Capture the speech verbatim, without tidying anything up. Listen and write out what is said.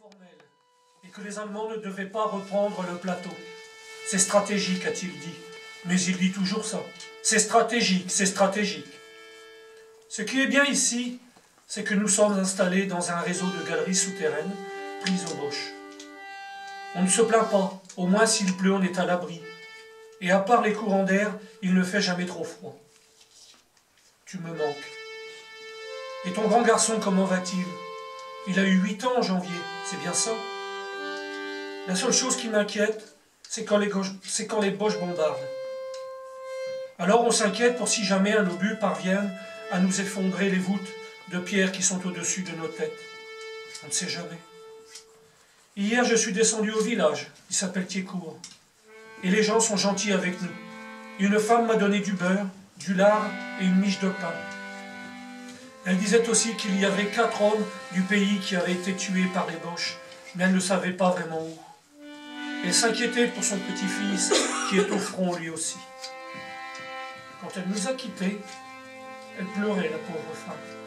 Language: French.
formel et que les Allemands ne devaient pas reprendre le plateau. C'est stratégique, a-t-il dit. Mais il dit toujours ça. C'est stratégique, c'est stratégique. Ce qui est bien ici, c'est que nous sommes installés dans un réseau de galeries souterraines prises aux Boches. On ne se plaint pas, au moins s'il pleut, on est à l'abri. Et à part les courants d'air, il ne fait jamais trop froid. Tu me manques. Et ton grand garçon, comment va-t-il? Il a eu huit ans en janvier, c'est bien ça? La seule chose qui m'inquiète, c'est quand les, c'est quand les Boches bombardent. Alors on s'inquiète pour si jamais un obus parvienne à nous effondrer les voûtes de pierre qui sont au-dessus de nos têtes. On ne sait jamais. Hier, je suis descendu au village, il s'appelle Thiécourt, et les gens sont gentils avec nous. Une femme m'a donné du beurre, du lard et une miche de pain. Elle disait aussi qu'il y avait quatre hommes du pays qui avaient été tués par les Boches, mais elle ne savait pas vraiment où. Elle s'inquiétait pour son petit-fils qui est au front lui aussi. Quand elle nous a quittés, elle pleurait, la pauvre femme.